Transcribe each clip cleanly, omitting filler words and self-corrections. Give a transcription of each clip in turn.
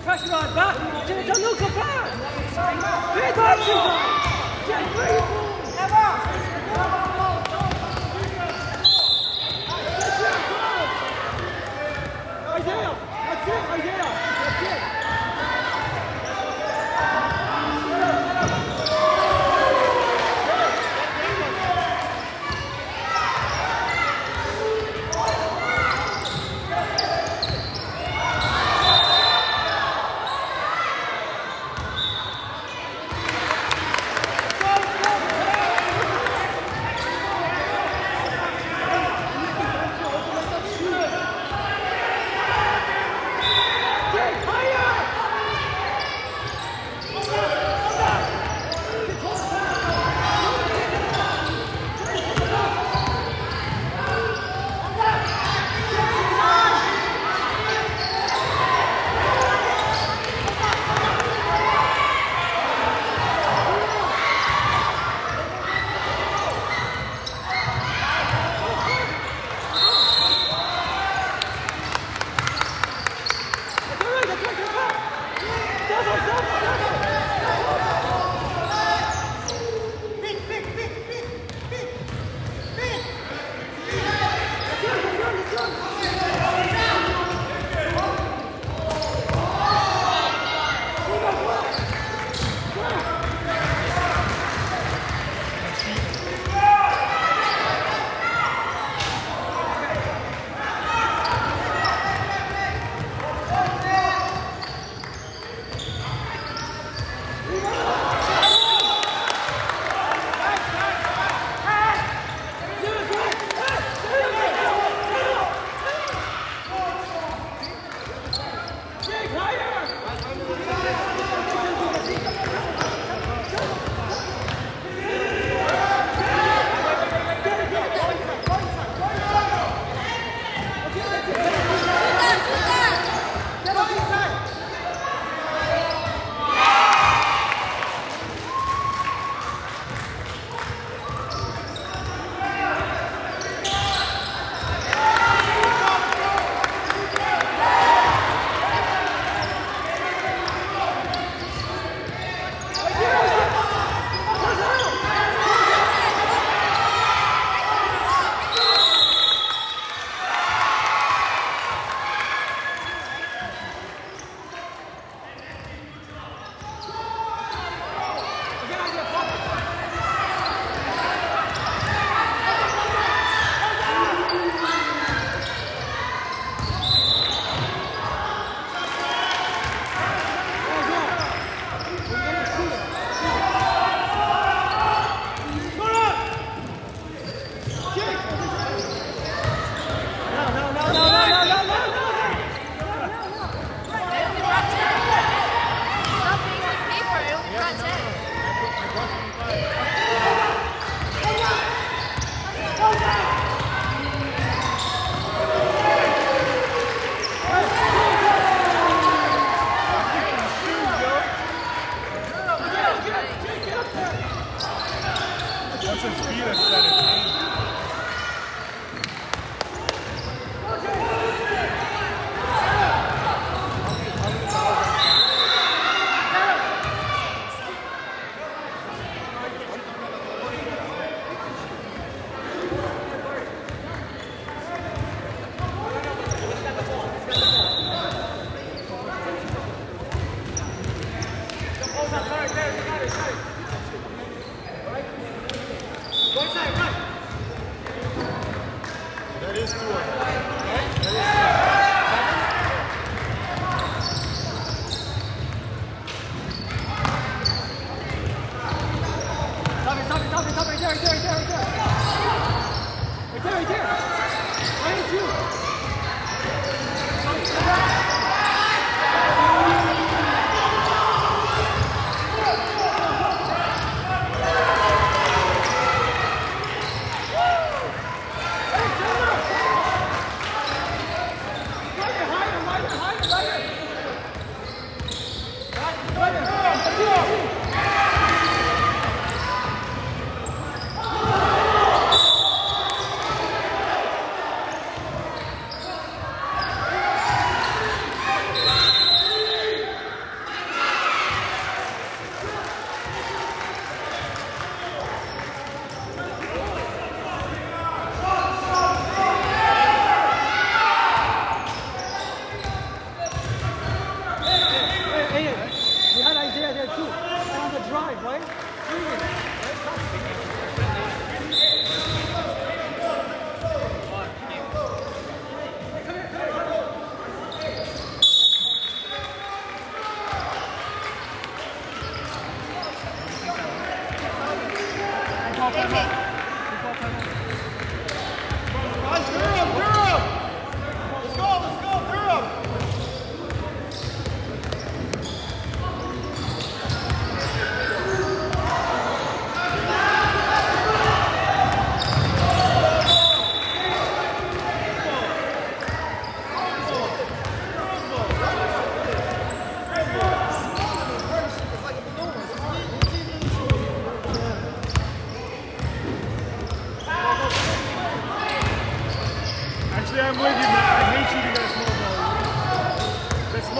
pressure on, back. Don't look so far. Big action. Just breathe. Isaiah, that's it, Isaiah, that's it.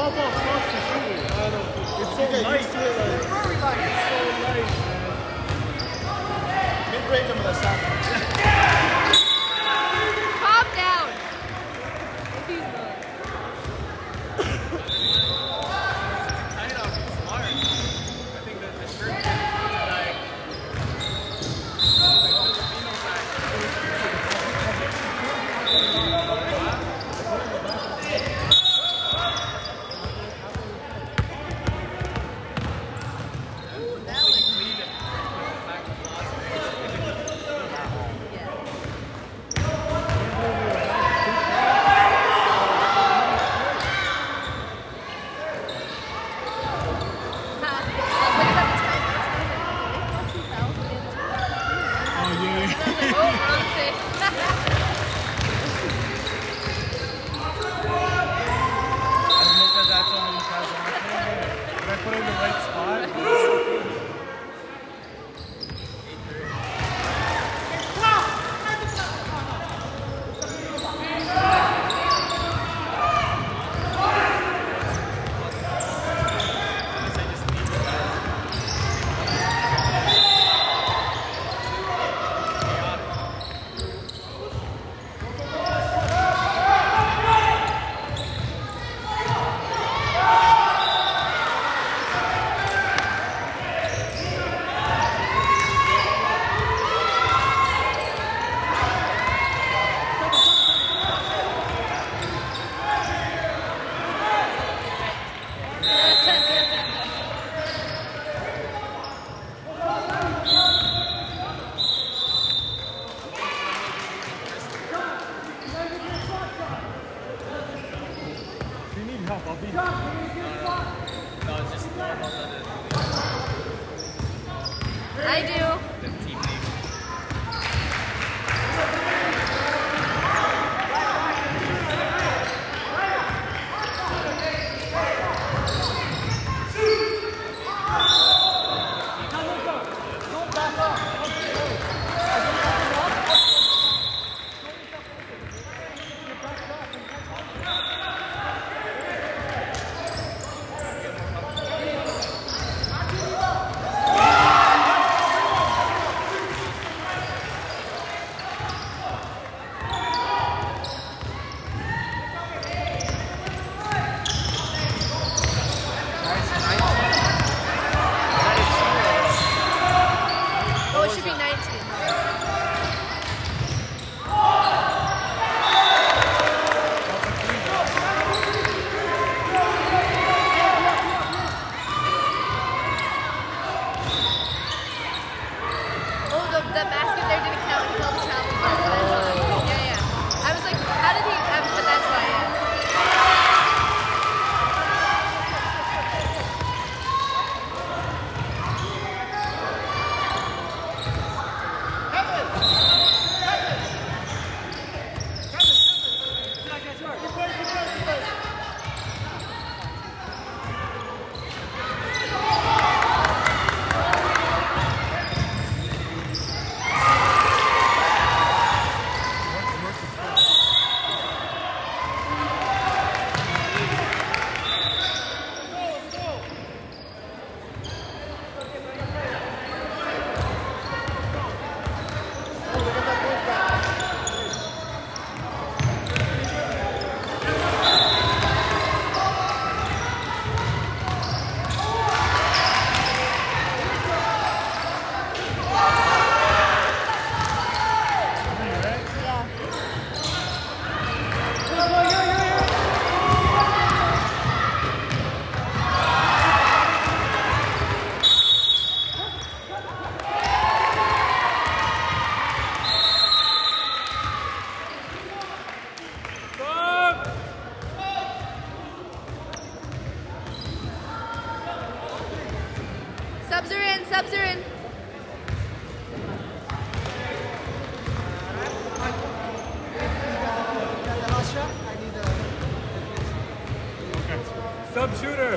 ball sucks to shoot it. I know. It's so light. It's very light. It's so light, man. Mid-range, I'm gonna stop. Calm down. He's not. I do. Subs are in. Sub shooter.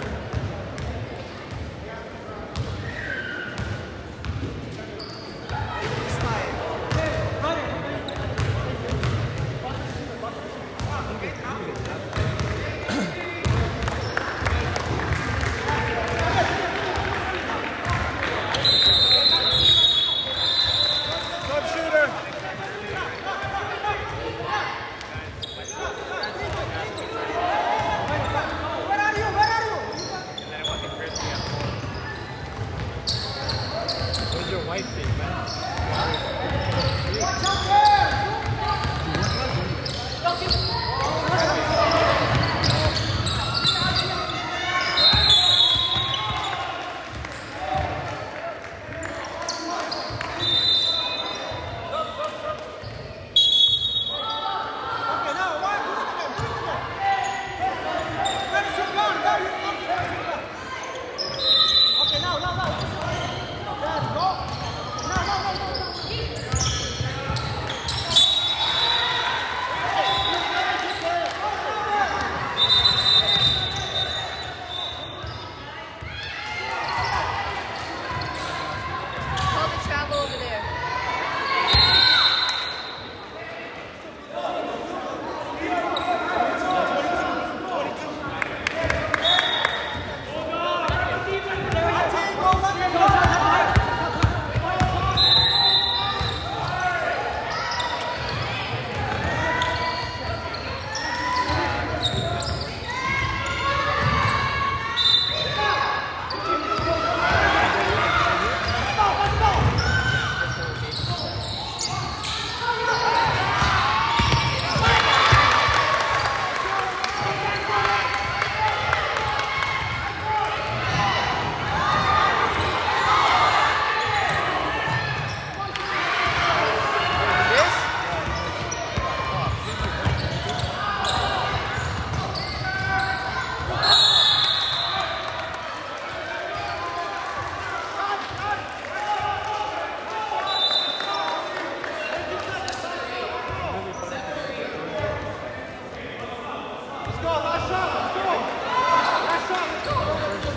Let's go, last shot, let's go. Last shot, let's go.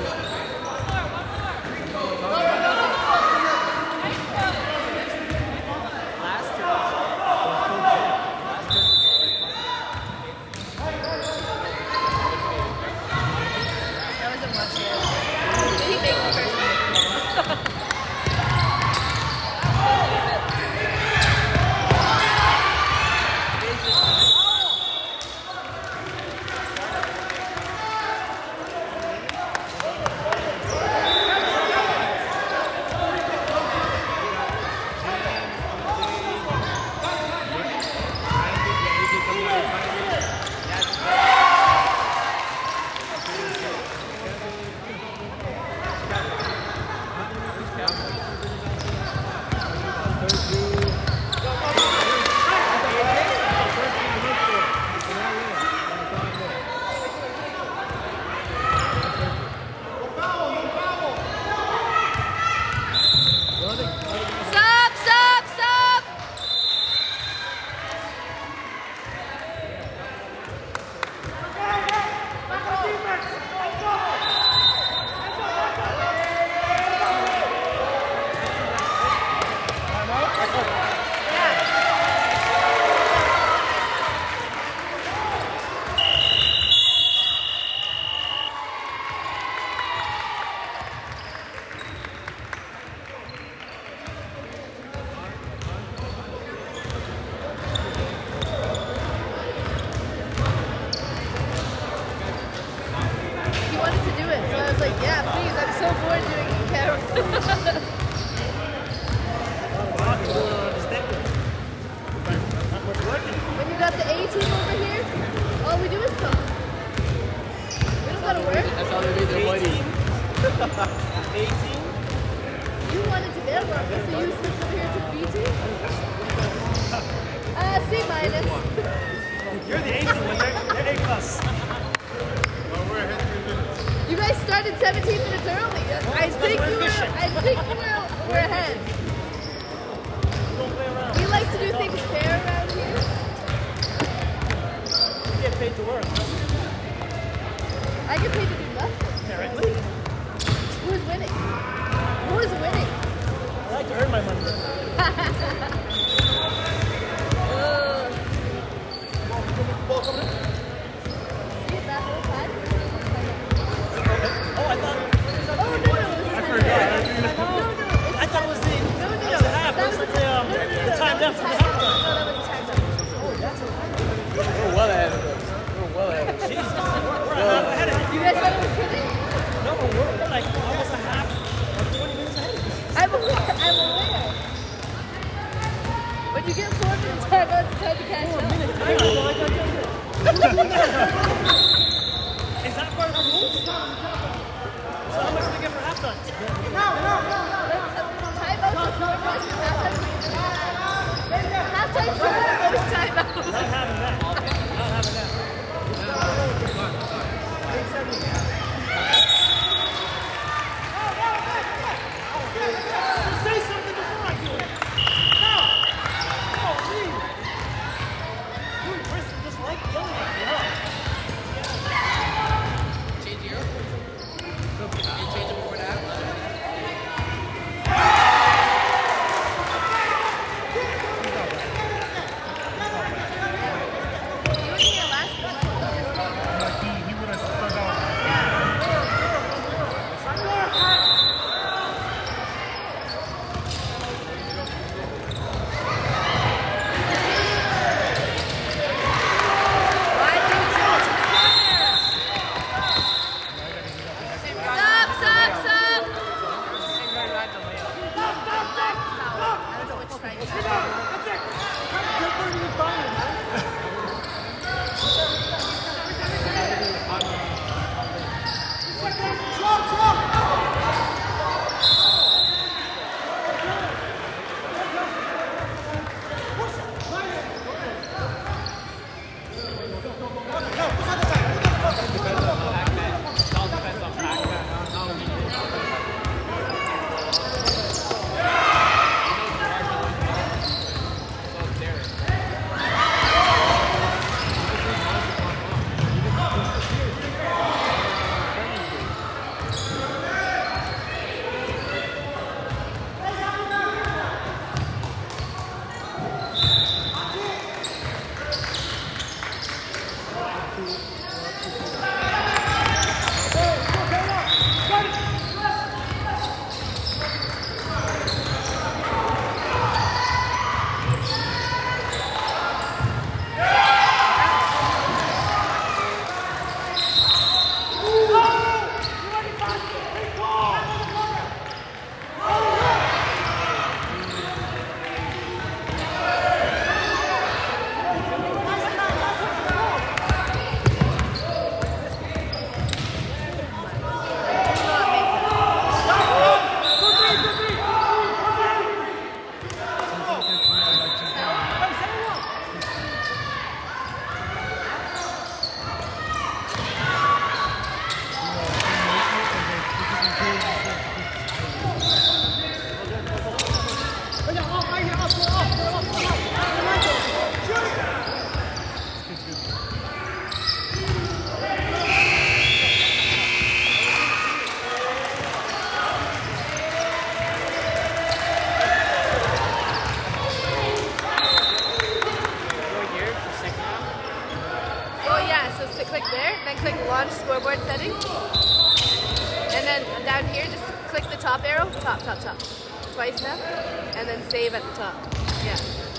That wasn't much yet. Did he make the first one? Stop, stop, stop! He wanted to do it, so I was like, yeah, please, I'm so bored doing it, Carol. When you got the A team over here, all we do is talk. We don't gotta work. That's how they made their money. 18? You wanted to get one, so you switched over here to B team? C minus. You're the 18 one, they're A plus. You guys started 17 minutes early. I think we're ahead. Don't play around. We like to do things fair around here. You get paid to work. I get paid to do nothing. Apparently. Who's winning? Who's winning? I like to earn my money. See it that whole time? Oh, I thought. Oh, no, no. I forgot. I thought it was the. No, It was the half. It was like the time left from the half. No, that was the time left. Oh, that's okay. We're well ahead of us. We're well ahead of us. Jesus. We're a half ahead of you. You guys thought I was kidding? No, we're like almost a half, like 20 minutes ahead of you. I'm aware. I'm aware. When you get 4 minutes time, it's time to catch up. Is that part of the rules? So how much do we get for halftime? Halftime short or timeout? Not having that. Not having that. Say something before I do it. No. Oh, please. You and Chris just like yelling at me, huh? Click there, then click launch scoreboard settings. And then down here, just click the top arrow, top. Twice now. And then save at the top. Yeah.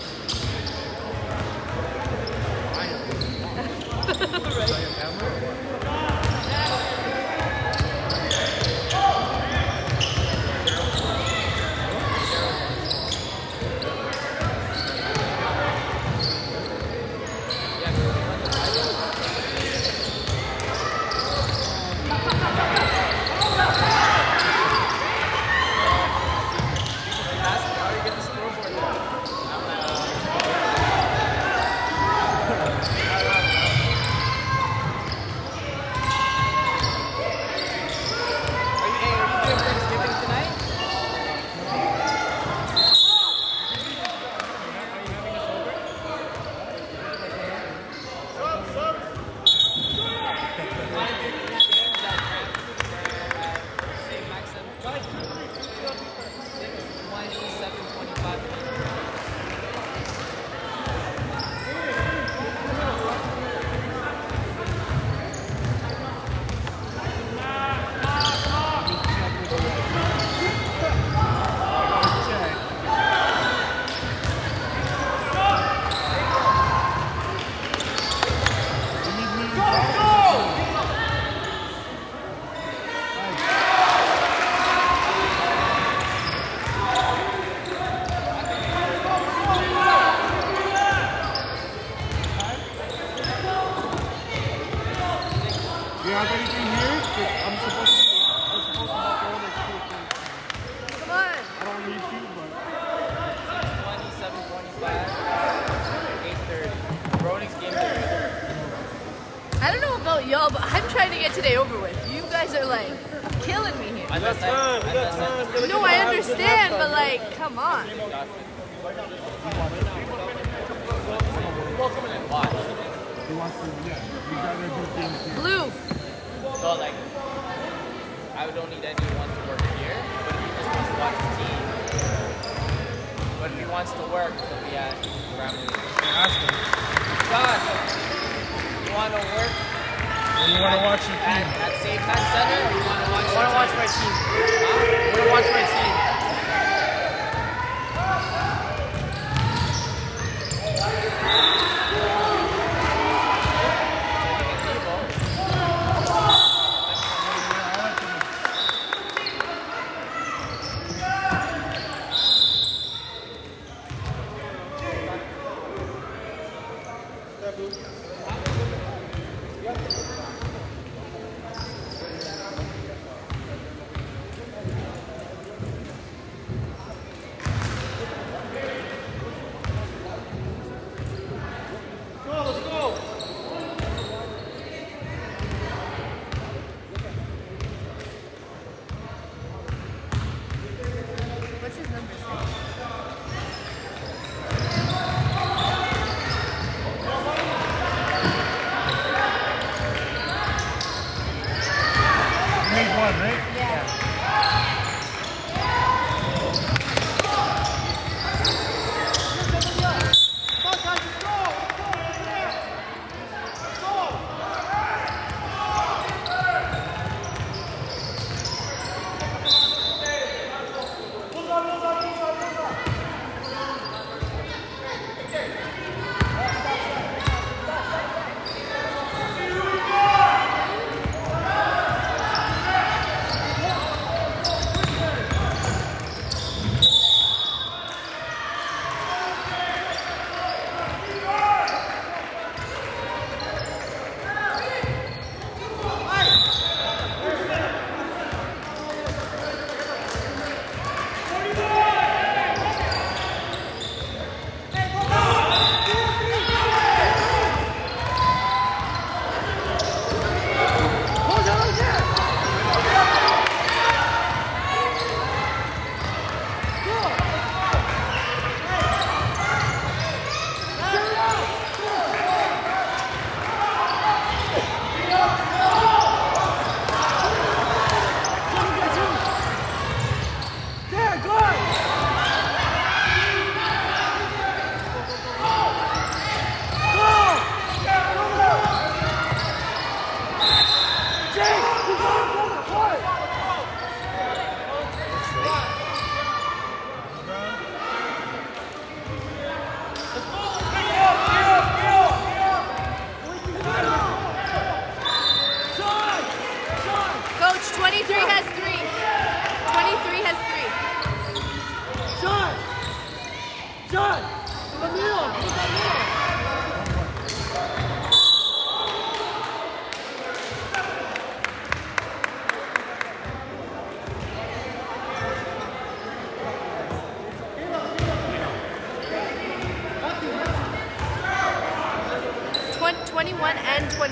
You have anything here? 'Cause I'm supposed to hop on next week. Come on. I don't need to, but 6:20, 7:25, 8:30. Ronix game day. I don't know about y'all, but I'm trying to get today over with. You guys are like killing me here. We got time. No, I understand, but like, come on. Welcome in and watch. he wants to, we gotta do things here. Blue. So like, I don't need anyone to work here, but if he just wants to watch his team. But if he wants to work, he'll be at Grambling. Ask him. John, you want to work? Or you want to watch your team? At Save Time Center, or you want to watch I want to watch my team. I want to watch my team.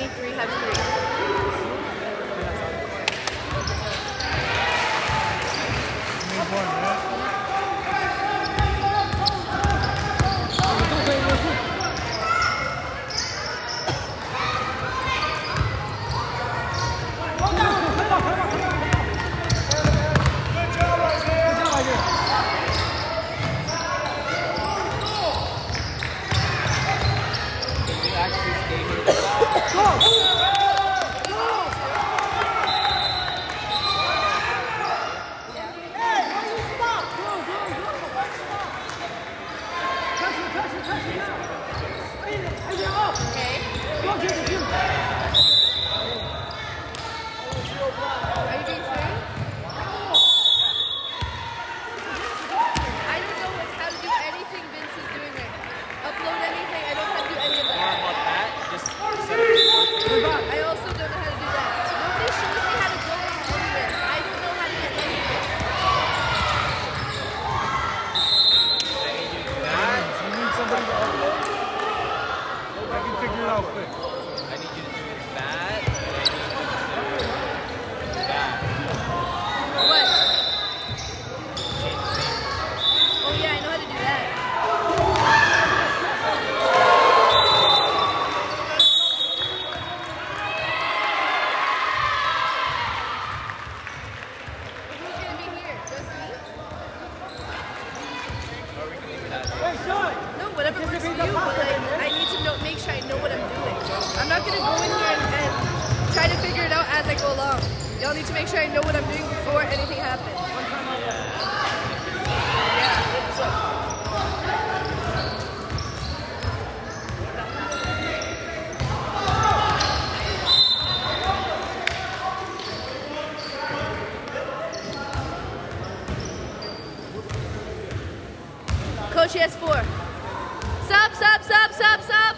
23 have 3. Need one, right? Can you actually stay here with that? Okay. Are you doing 3? I don't know how to do anything Vince is doing right now. Upload anything, I don't know how to do any of More that. about that. Just set up your I also don't know how to do that. Nobody shows me how to go into this. I don't know how to get anything. I need you to do that. You need somebody to upload? I can figure it out quick. I need you to do that. And I need you to do that. What? Change the name. Oh yeah, I know how to do that. Who's gonna be here? Just me? Or we can leave it at that. Hey, Sean! No, whatever works for you, but like, I need to know, make sure I know what I'm doing. I'm not gonna go in here and try to figure it out as I go along. Y'all need to make sure I know what I'm doing before anything happens. Yeah, so. Coach, he has 4. Sub, sub, sub, sub, sub.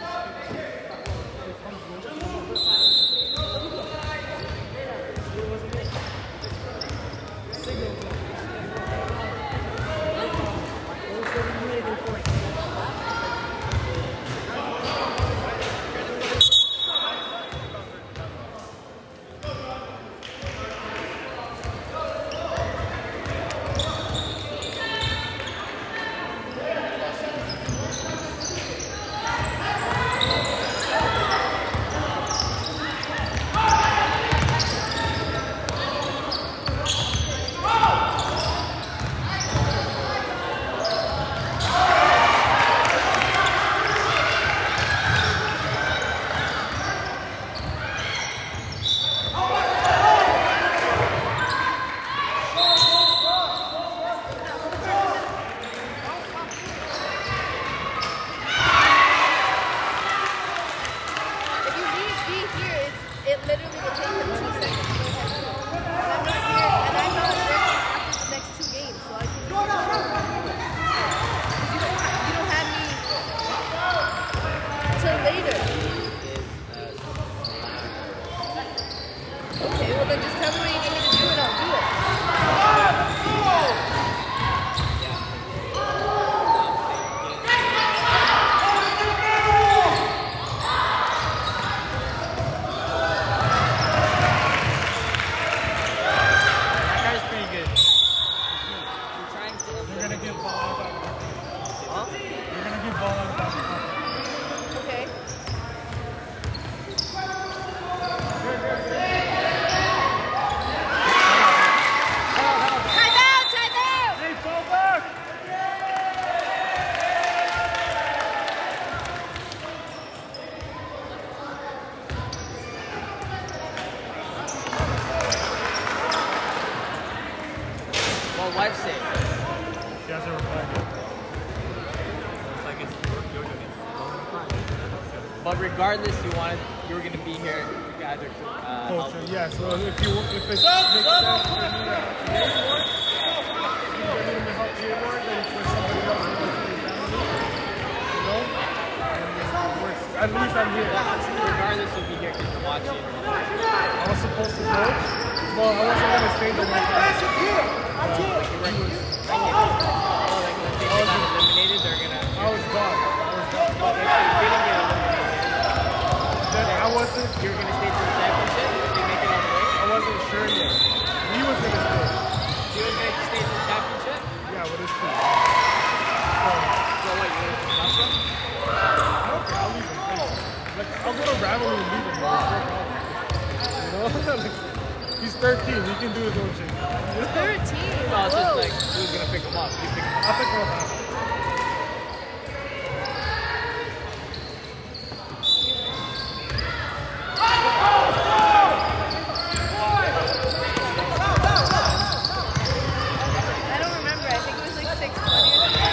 If you leave B here, it literally will take him 2 seconds. And I'm not here, and I'm not working after the next 2 games, so I can do it. You don't have me till later. Okay, well then just tell me what you need me to do and I'll do it. That guy's pretty good. We're trying to. You're gonna give ball out of Huh? You're gonna give ball out of Okay. Time out! Time out! Hey, fall back! Well, wife say. She hasn't replied yet. But regardless, you were gonna be here to either help. Coach, yeah, so if it's makes sense for me to help you more, if you need me to help you more, then for somebody else to help you down, you know? And it works. At least I'm here. Regardless, you'll be here because you're watching. I was supposed to go, but I wasn't gonna stay the whole time. Like you're right here. Like let's say they got eliminated, they're gonna. I was gone. But if they didn't get eliminated, Then I wasn't. You were gonna stay to the championship if they make it all the way? I wasn't sure yet. He was gonna stay. You were gonna stay to the championship? Yeah, with his team. So what, you were gonna watch them? Okay, I'll leave him. Like, I'll go to Ravelry and leave him. Bro. It's no problem. You know, like, he's 13. He can do his own shit. 13. No, it's just Whoa. like, who's gonna pick him up? You pick him up. I'll pick him up. I don't remember. I think it was like 620 or something.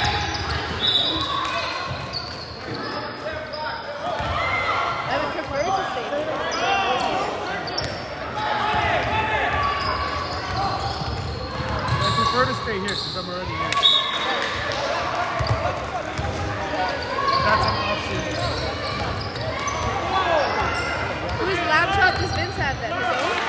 I would prefer to stay there. I prefer to stay here since I'm already here. That's an option. Whose laptop does Vince have then? His own?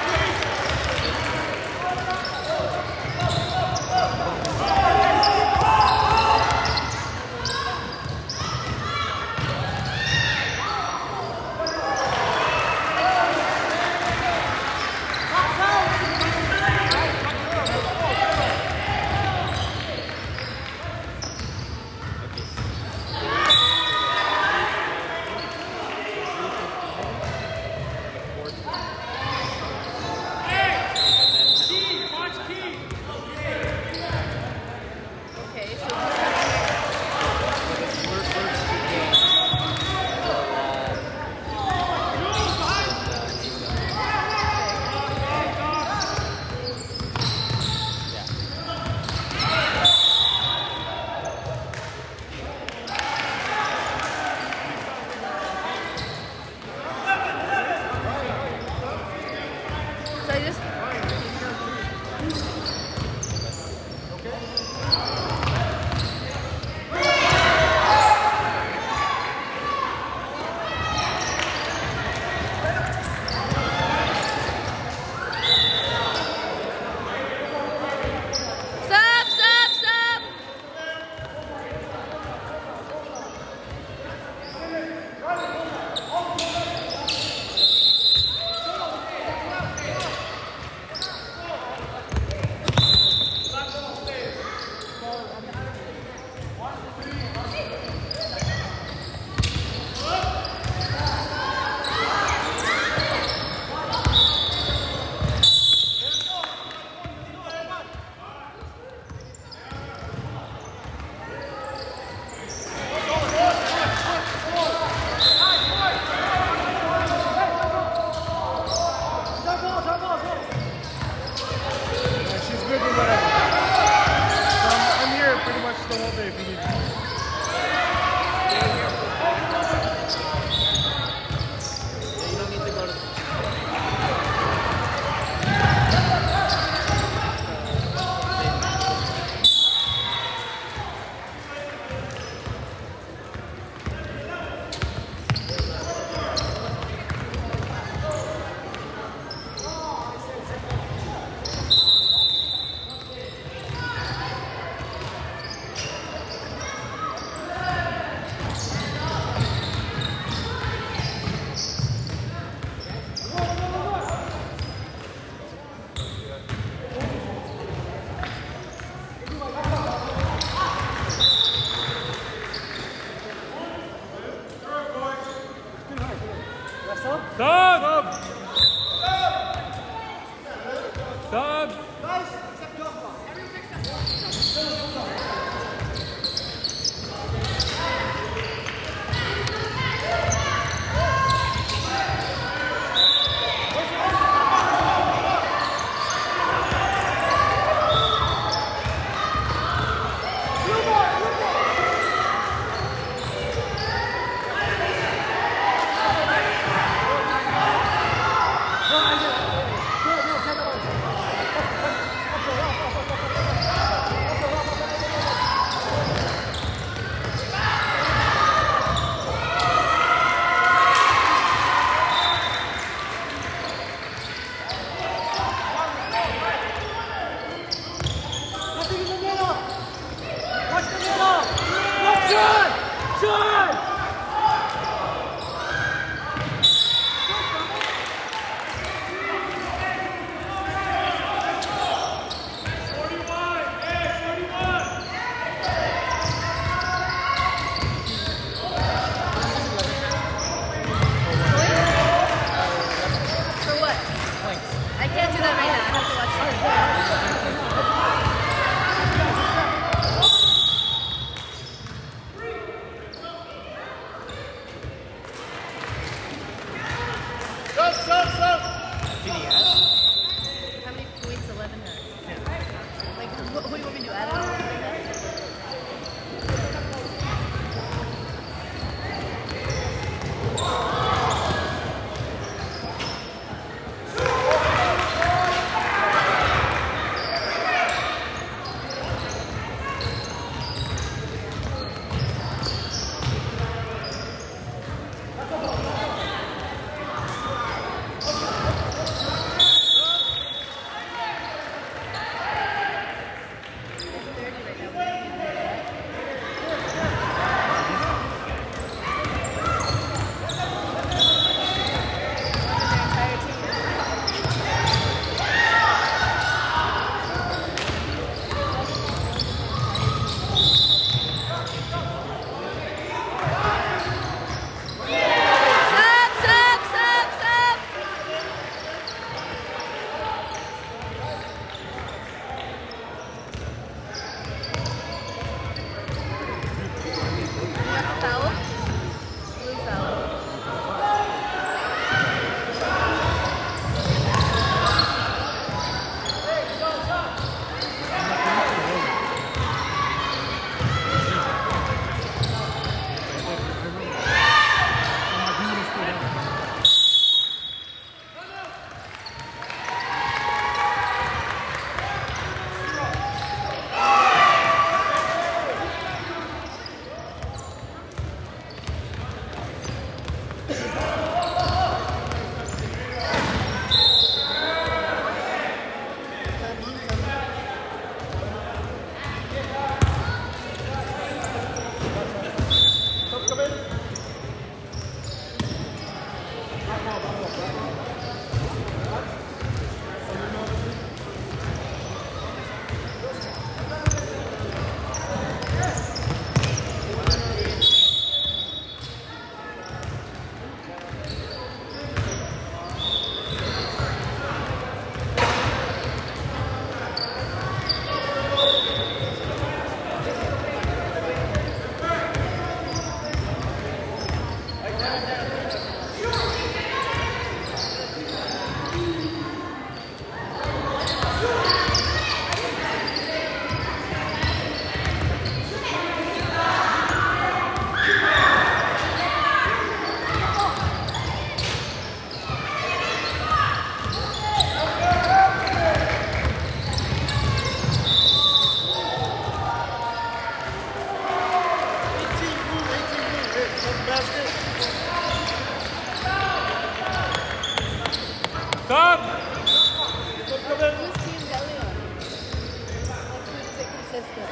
Stop! Who's Team Delion? Let's keep it consistent.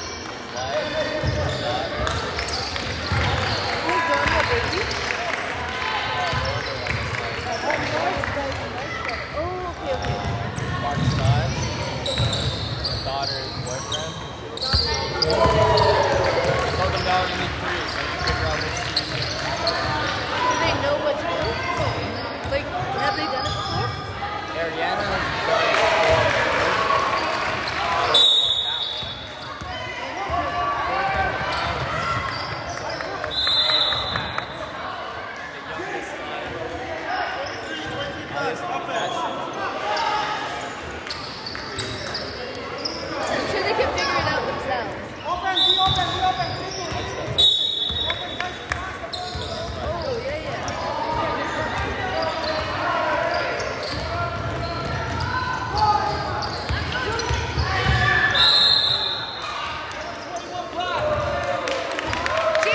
Who's Donia, baby? Oh, okay, okay. Mark's son, his daughter's boyfriend. I told them they only need 3, so you can figure out which team. Do they know what to do? Like, have they done it before? Ariana has done it before. I'm sure they can figure it out themselves. Oh, yeah, yeah. G!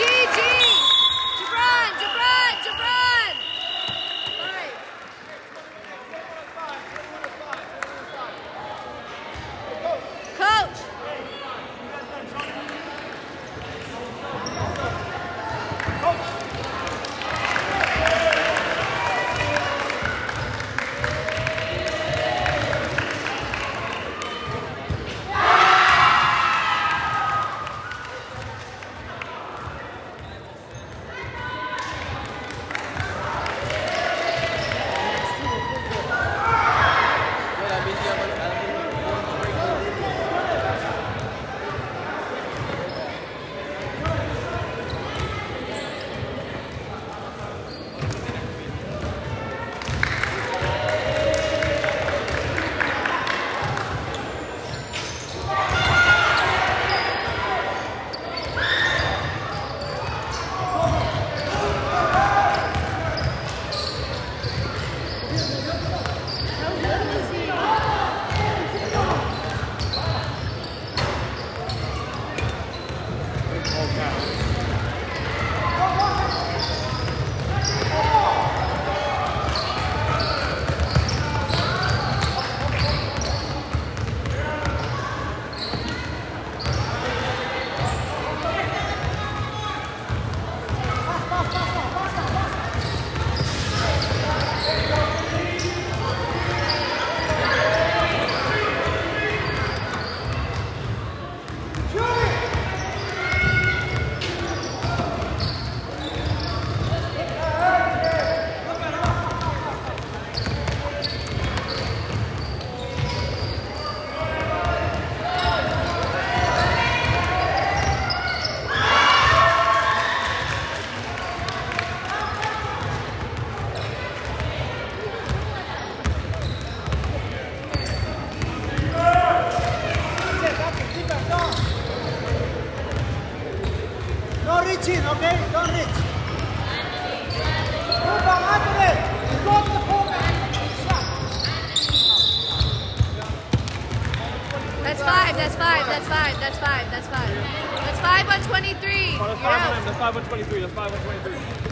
Jabran! Five. Coach! How little is he? Don't reach in, okay? Don't reach. Move on, Anthony. Go to the forward. That's five on 23. Oh, that's 5 on 23. That's 5 on 23.